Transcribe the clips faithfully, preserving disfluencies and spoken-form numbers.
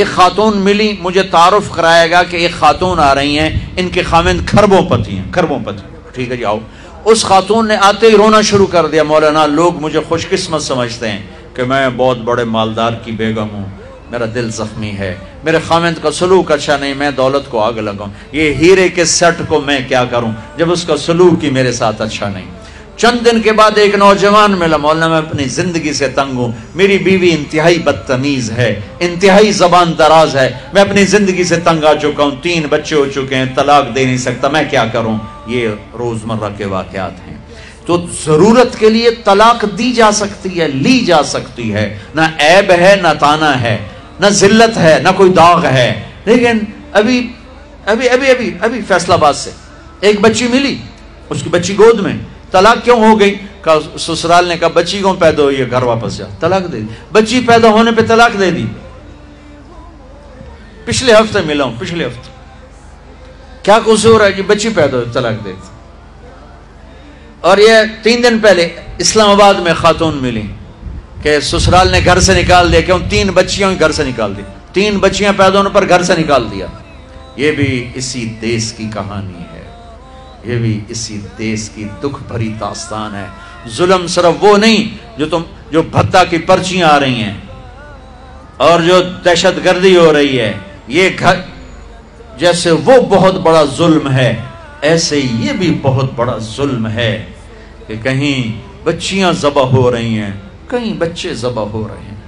ایک خاتون ملی، مجھے تعارف کرایا گا کہ ایک خاتون آ رہی ہیں، ان کے خاوند کھربوں پتی ہیں، کھربوں پتی. ٹھیک ہے جی آؤ. اس خاتون نے آتے ہی رونا شروع کر دیا، مولانا لوگ مجھے خوش قسمت سمجھتے ہیں کہ میں بہت بڑے مالدار کی بیگم ہوں، میرا دل زخمی ہے، میرے خاوند کا سلوک اچھا نہیں، میں دولت کو آگ لگاؤں، یہ ہیرے کے سیٹ کو میں کیا کروں جب اس کا سلوک ہی میرے ساتھ اچھا نہیں. چند دن کے بعد ایک نوجوان ملا، مولانا میں اپنی زندگی سے تنگ ہوں، میری بیوی انتہائی بدتمیز ہے، انتہائی زبان دراز ہے، میں اپنی زندگی سے تنگ آ چکا ہوں، تین بچے ہو چکے ہیں، طلاق دے نہیں سکتا، میں کیا کروں. یہ روزمرہ کے واقعات ہیں. تو ضرورت کے لیے طلاق دی جا سکتی ہے، لی جا سکتی ہے، نہ عیب ہے نہ تانا ہے، نہ ذلت ہے نہ کوئی داغ ہے. لیکن ابھی ابھی ابھی ابھی ابھی فیصل آباد سے ایک بچی ملی، اس کی بچی گود میں، طلاق کیوں ہو گئی؟ کہا سسرال نے کہا بچی کیوں پیدا ہوئی ہے، گھر واپس جا. طلاق دے دی. بچی پیدا ہونے پہ طلاق دے دی. پچھلے ہفتے ملا ہوں، پچھلے ہفتے. کیا قصور ہے جی؟ بچی پیدا ہوئی طلاق دے دی. اور یہ تین دن پہلے اسلام آباد میں خاتون ملی کہ سسرال نے گھر سے نکال دیا، کیوں؟ تین بچیاں گھر سے نکال دی، تین بچیاں پیدا ہونے پر گھر سے نکال دیا. یہ بھی اسی دیس کی کہانی ہے، یہ بھی اسی دیس کی دکھ بھری داستان ہے. ظلم صرف وہ نہیں جو تم جو بھتہ کی پرچیاں آ رہی ہیں اور جو دہشت گردی ہو رہی ہے، یہ گھر جیسے وہ بہت بڑا ظلم ہے، ایسے یہ بھی بہت بڑا ظلم ہے کہ کہیں بچیاں ذبح ہو رہی ہیں، کہیں بچے ذبح ہو رہے ہیں.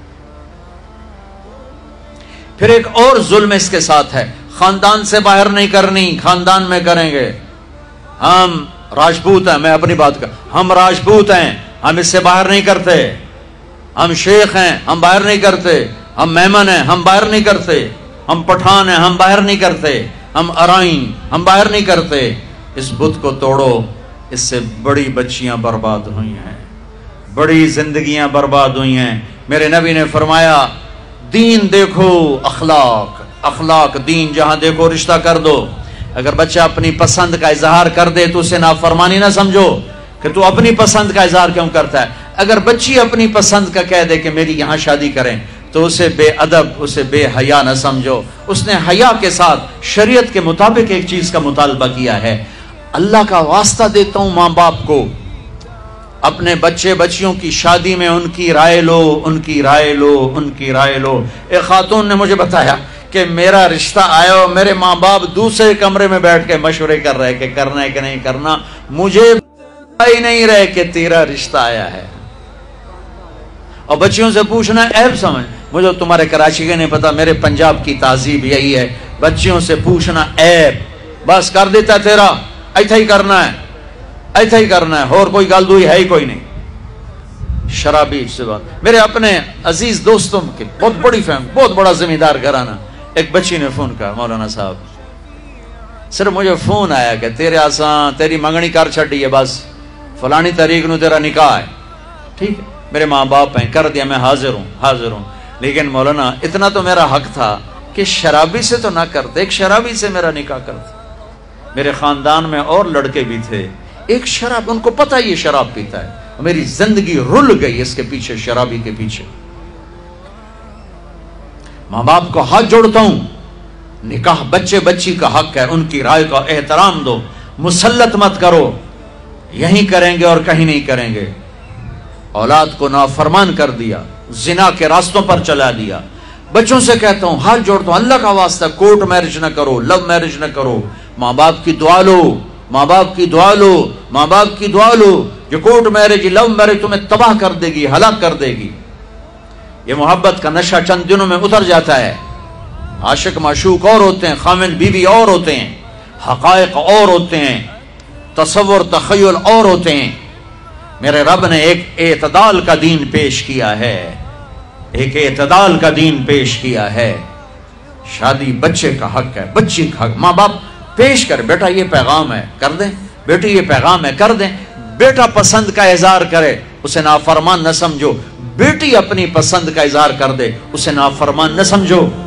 پھر ایک اور ظلم اس کے ساتھ ہے، خاندان سے باہر نہیں کرنی، خاندان میں کریں گے. ہم راجپوت ہیں، میں اپنی بات کر، ہم راجپوت ہیں، ہم اس سے باہر نہیں کرتے. ہم شیخ ہیں، ہم باہر نہیں کرتے. ہم میمن ہیں، ہم باہر نہیں کرتے. ہم پٹھان ہیں، ہم باہر نہیں کرتے. ہم ارائیں، ہم باہر نہیں کرتے. اس بت کو توڑو، اس سے بڑی بچیاں برباد ہوئی ہیں، بڑی زندگیاں برباد ہوئی ہیں. میرے نبی نے فرمایا دین دیکھو اخلاق، اخلاق دین جہاں دیکھو رشتہ کر دو. اگر بچہ اپنی پسند کا اظہار کر دے تو اسے نافرمانی نہ سمجھو کہ تو اپنی پسند کا اظہار کیوں کرتا ہے. اگر بچی اپنی پسند کا کہہ دے کہ میری یہاں شادی کریں تو اسے بے ادب، اسے بے حیا نہ سمجھو. اس نے حیا کے ساتھ شریعت کے مطابق ایک چیز کا مطالبہ کیا ہے. اللہ کا واسطہ دیتا ہوں ماں باپ کو، اپنے بچے بچیوں کی شادی میں ان کی رائے لو، ان کی رائے لو، ان کی رائے لو. ایک خاتون نے مجھے بتایا کہ میرا رشتہ آیا اور میرے ماں باپ دوسرے کمرے میں بیٹھ کے مشورے کر رہے کہ کرنا ہے کہ نہیں کرنا، مجھے ہی نہیں رہے کہ تیرا رشتہ آیا ہے. اور بچیوں سے پوچھنا عیب سمجھ، مجھے تمہارے کراچی کے نہیں پتا، میرے پنجاب کی تہذیب یہی ہے، بچیوں سے پوچھنا عیب. بس کر دیتا تیرا، ایتھا ہی کرنا ہے، ایتھا ہی کرنا ہے، اور کوئی گل دوئی ہے ہی کوئی نہیں. شرابی سے بات، میرے اپنے عزیز دوستوں کے بہت بڑی فیملی، بہت بڑا زمیندار گھرانہ. ایک بچی نے فون کہا مولانا صاحب صرف مجھے فون آیا کہ تیرے آسان تیری منگنی کر چھڑی ہے، بس فلانی تاریخ نو تیرا نکاح ہے. ٹھیک ہے، میرے ماں باپ ہیں، کر دیا، میں حاضر ہوں حاضر ہوں لیکن مولانا اتنا تو میرا حق تھا کہ شرابی سے تو نہ کرتے، ایک شرابی سے میرا نکاح کرتے. میرے خاندان میں اور لڑکے بھی تھے، ایک شراب، ان کو پتہ یہ شراب پیتا ہے، میری زندگی رل گئی اس کے پیچھے، شرابی کے پیچھے. ماں باپ کو ہاتھ جوڑتا ہوں، نکاح بچے بچی کا حق ہے، ان کی رائے کا احترام دو، مسلط مت کرو. یہیں کریں گے اور کہیں نہیں کریں گے. اولاد کو نافرمان کر دیا، زنا کے راستوں پر چلا دیا. بچوں سے کہتا ہوں، ہاتھ جوڑتا ہوں، اللہ کا واسطہ کورٹ میرج نہ کرو، لو میرج نہ کرو. ماں باپ کی دعا لو، ماں باپ کی دعا لو، ماں باپ کی دعا لو. جو کورٹ میرج، لو میرج تمہیں تباہ کر دے گی، ہلاک کر دے گی. یہ محبت کا نشہ چند دنوں میں اتر جاتا ہے. عاشق معشوق اور ہوتے ہیں، خامن بیوی اور ہوتے ہیں، حقائق اور ہوتے ہیں، تصور تخیل اور ہوتے ہیں. میرے رب نے ایک اعتدال کا دین پیش کیا ہے، ایک اعتدال کا دین پیش کیا ہے. شادی بچے کا حق ہے، بچی کا حق. ماں باپ پیش کر، بیٹا یہ پیغام ہے، کر دیں، بیٹی یہ پیغام ہے، کر دیں. بیٹا پسند کا اظہار کرے، اسے نافرمان نہ سمجھو. بیٹی اپنی پسند کا اظہار کر دے، اسے نافرمان نہ سمجھو.